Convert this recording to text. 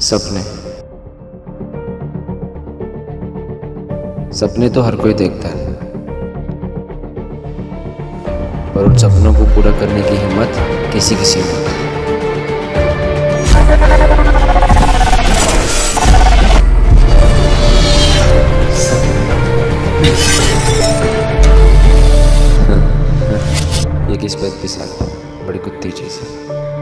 सपने सपने तो हर कोई देखता है, पर उन सपनों को पूरा करने की हिम्मत किसी किसी में होती है। ये किस पे इतनी साल बड़ी कुत्ती चीज़ है।